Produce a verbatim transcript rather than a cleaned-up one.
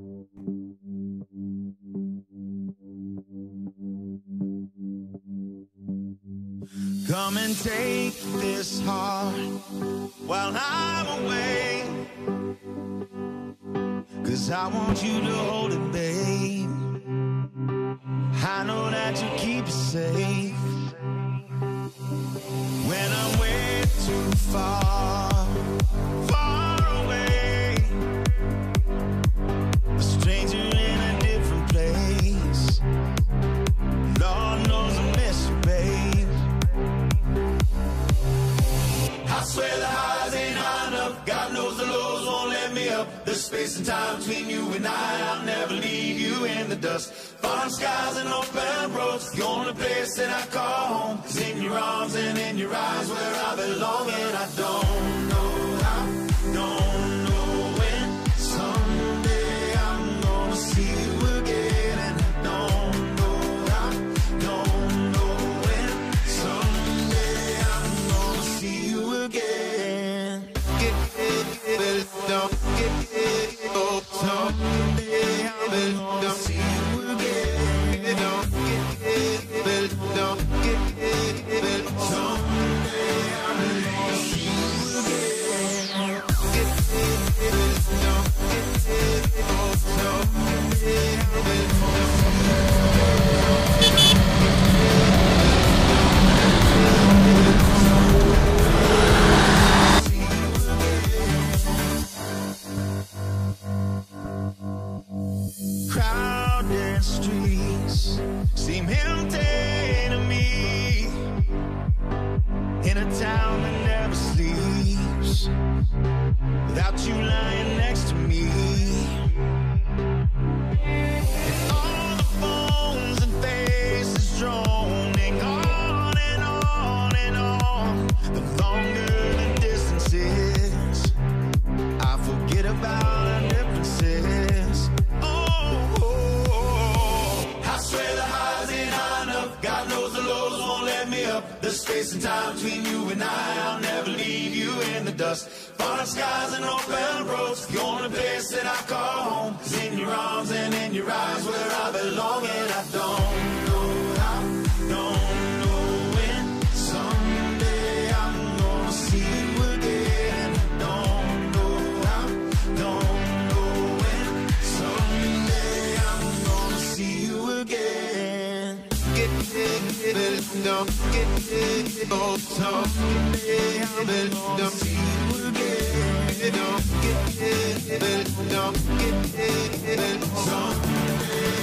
Come and take this heart while I'm away, 'cause I want you to hold it, babe. I know that you keep it safe. When I'm way too far, far away, a stranger in a different place, Lord knows I miss you, babe. I swear the highs ain't high enough. God knows the lows won't let me up. There's space and time between you and I. I'll never leave you in the dust. Falling skies and open roads, the only place that I call home is in your arms and in your eyes, where I belong. And I don't know how, don't know when, someday I'm gonna see you again. And I don't know how, don't know when, someday I'm gonna see you again. Get it, but don't get it, oh, someday I'm gonna see you again. Don't get it, but don't get it, but someday I'm gonna see you again. Get it, but don't get it, oh, someday I'm gonna see you again. Crowded streets seem empty to me, in a town that never sleeps, without you lying next to me. And all the phones and faces droning on and on and on. The longer the distance is, I forget about our differences. Oh, oh, oh. I swear the highs ain't high enough. God knows the lows won't let me up. There's space and time between you and I. I'll never leave you in the dust. Falling skies and open roads, the only place that I call home is in your arms and in your eyes, where I belong. And I don't know how, don't know when, someday I'm gonna see you again. And I don't know how, don't know when, someday I'm gonna see you again. Get it, but don't get it, oh, someday I'm gonna see you again. Don't get it, but don't get it, but someday